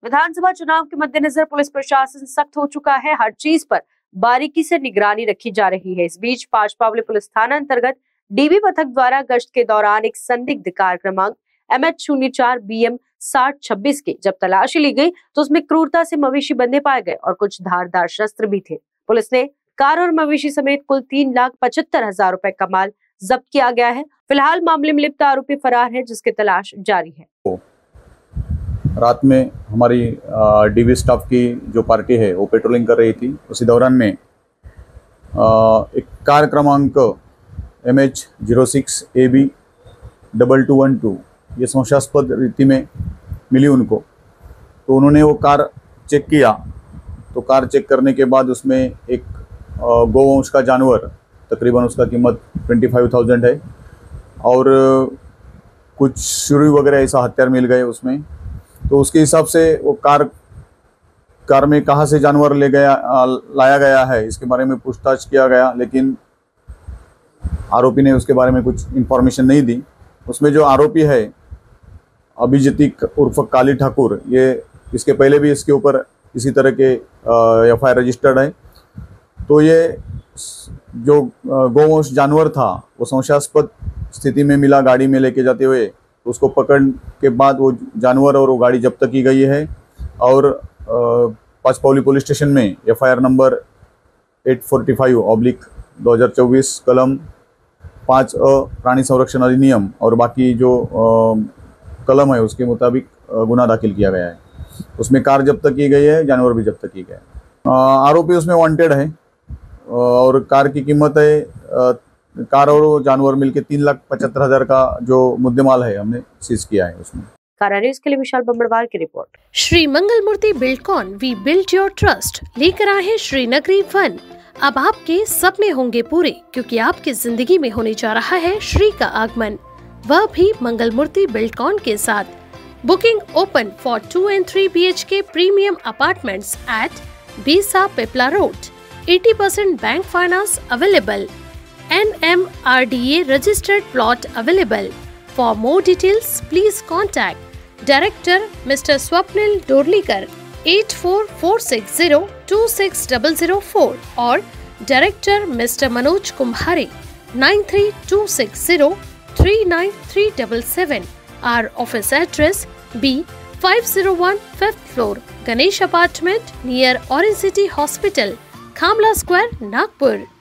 विधानसभा चुनाव के मद्देनजर पुलिस प्रशासन सख्त हो चुका है। हर चीज पर बारीकी से निगरानी रखी जा रही है। इस बीच पांचपावली पुलिस थाना अंतर्गत डीबी पथक द्वारा गश्त के दौरान एक संदिग्ध कार क्रमांक MH04 BM 6026 की जब तलाशी ली गई तो उसमें क्रूरता से मवेशी बंधे पाए गए और कुछ धारदार शस्त्र भी थे। पुलिस ने कार और मवेशी समेत कुल 3,75,000 रुपए का माल जब्त किया गया है। फिलहाल मामले में लिप्त आरोपी फरार है, जिसकी तलाश जारी है। रात में हमारी डीबी स्टाफ की जो पार्टी है वो पेट्रोलिंग कर रही थी। उसी दौरान में एक कार क्रमांक MH06 AB 2212 ये संशयास्पद रीति में मिली उनको, तो उन्होंने वो कार चेक किया। तो कार चेक करने के बाद उसमें एक गौवंश का जानवर, तकरीबन उसका कीमत 25,000 है, और कुछ छुरी वगैरह ऐसा हथियार मिल गए उसमें। तो उसके हिसाब से वो कार में कहाँ से जानवर लाया गया है इसके बारे में पूछताछ किया गया, लेकिन आरोपी ने उसके बारे में कुछ इन्फॉर्मेशन नहीं दी। उसमें जो आरोपी है अभिजीत उर्फ काली ठाकुर, ये इसके पहले भी इसके ऊपर इसी तरह के FIR रजिस्टर्ड है। तो ये जो गौवंश जानवर था वो संशयास्पद स्थिति में मिला गाड़ी में लेके जाते हुए। उसको पकड़ के बाद वो जानवर और वो गाड़ी जब्त की गई है और पांचपावली पुलिस स्टेशन में FIR नंबर 845/2024 कलम 5A प्राणी संरक्षण अधिनियम और बाकी जो कलम है उसके मुताबिक गुना दाखिल किया गया है। उसमें कार जब्त की गई है, जानवर भी जब्त की गए। आरोपी उसमें वांटेड है और कार की कीमत है, कार और जानवर मिलके 3,75,000 का जो मुद्देमाल है हमने सीज किया है उसमें। कारा न्यूज़ के लिए विशाल बम्बड़वार की रिपोर्ट। Shri Mangal Murti Buildcon we build your trust लेकर आए हैं श्रीनगरी वन। अब आपके सपने होंगे पूरे, क्योंकि आपकी जिंदगी में होने जा रहा है श्री का आगमन, वह भी मंगल मूर्ति बिल्डकॉन के साथ। Booking open for 2 and 3 BHK premium apartments at Besa Pipla road. 80% bank finance available. NMRDA registered plot available. For more details, please contact Director Mr. Swapnil Dorlikar 8446026004 or Director Mr. Manoj Kumbhare 9326039377. Our office address B501 5th floor, Ganesh Apartment near Orange City Hospital, Khamla Square, Nagpur.